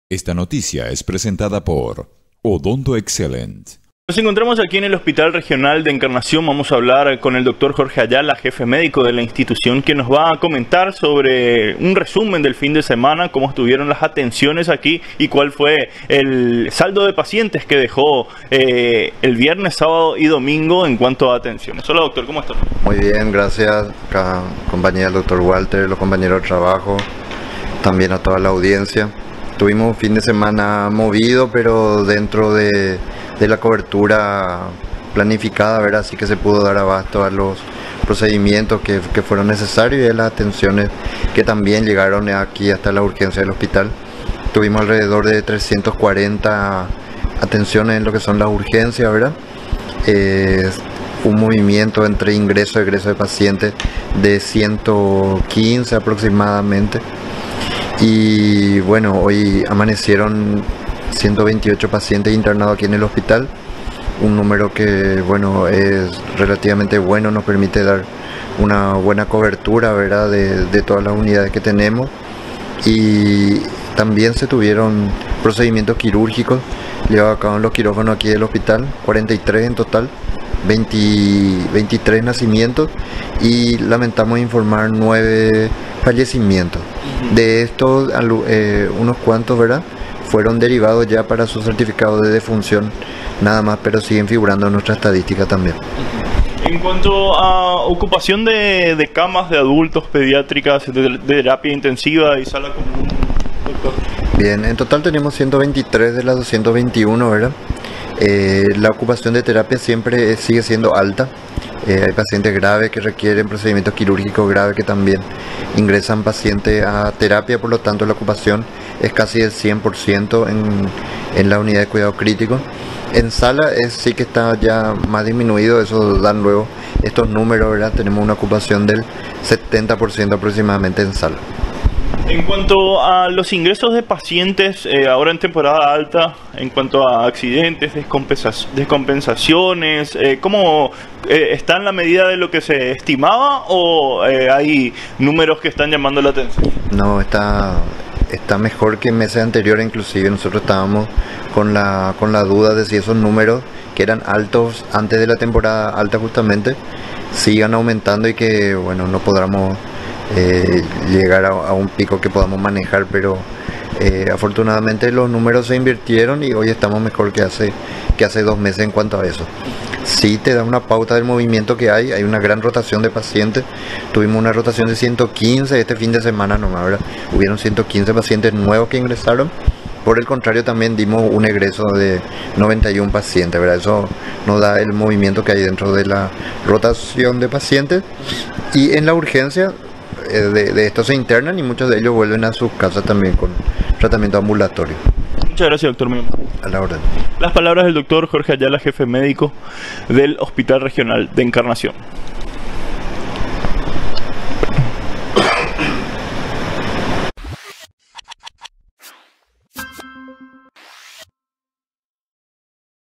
Esta noticia es presentada por Odonto Excellent. Nos encontramos aquí en el Hospital Regional de Encarnación. Vamos a hablar con el doctor Jorge Ayala, jefe médico de la institución, que nos va a comentar sobre un resumen del fin de semana, cómo estuvieron las atenciones aquí y cuál fue el saldo de pacientes que dejó el viernes, sábado y domingo en cuanto a atenciones. Hola doctor, ¿cómo está? Muy bien, gracias. Acá acompañé al doctor Walter, los compañeros de trabajo, también a toda la audiencia. Tuvimos un fin de semana movido, pero dentro de la cobertura planificada, ¿verdad? Así que se pudo dar abasto a los procedimientos que fueron necesarios y a las atenciones que también llegaron aquí hasta la urgencia del hospital. Tuvimos alrededor de 340 atenciones en lo que son las urgencias, ¿verdad? Un movimiento entre ingreso y egreso de pacientes de 115 aproximadamente. Y bueno, hoy amanecieron 128 pacientes internados aquí en el hospital, un número que bueno es relativamente bueno, nos permite dar una buena cobertura, ¿verdad? de todas las unidades que tenemos. Y también se tuvieron procedimientos quirúrgicos llevados a cabo en los quirófanos aquí del hospital, 43 en total, 23 nacimientos y lamentamos informar 9 fallecimientos. De estos, unos cuantos, ¿verdad?, fueron derivados ya para su certificado de defunción, nada más, pero siguen figurando en nuestra estadística también. En cuanto a ocupación de camas de adultos, pediátricas, de terapia intensiva y sala común, doctor. Bien, en total tenemos 123 de las 221, ¿verdad? La ocupación de terapia siempre sigue siendo alta. Hay pacientes graves que requieren procedimientos quirúrgicos graves que también ingresan pacientes a terapia, por lo tanto la ocupación es casi del 100% en la unidad de cuidado crítico. En sala sí que está ya más disminuido, eso dan luego estos números, ¿verdad? Tenemos una ocupación del 70% aproximadamente en sala. En cuanto a los ingresos de pacientes, ahora en temporada alta, en cuanto a accidentes, descompensaciones, ¿cómo está en la medida de lo que se estimaba o hay números que están llamando la atención? No, está mejor que meses anteriores, inclusive nosotros estábamos con la duda de si esos números que eran altos antes de la temporada alta justamente sigan aumentando y que bueno no podamos llegar a un pico que podamos manejar, pero afortunadamente los números se invirtieron y hoy estamos mejor que hace 2 meses en cuanto a eso. Sí te da una pauta del movimiento que hay una gran rotación de pacientes. Tuvimos una rotación de 115 este fin de semana nomás, ¿verdad? Hubieron 115 pacientes nuevos que ingresaron. Por el contrario, también dimos un egreso de 91 pacientes, ¿verdad? Eso nos da el movimiento que hay dentro de la rotación de pacientes. Y en la urgencia de estos se internan y muchos de ellos vuelven a sus casas también con tratamiento ambulatorio. Muchas gracias, doctor. A la orden. Las palabras del doctor Jorge Ayala, jefe médico del Hospital Regional de Encarnación.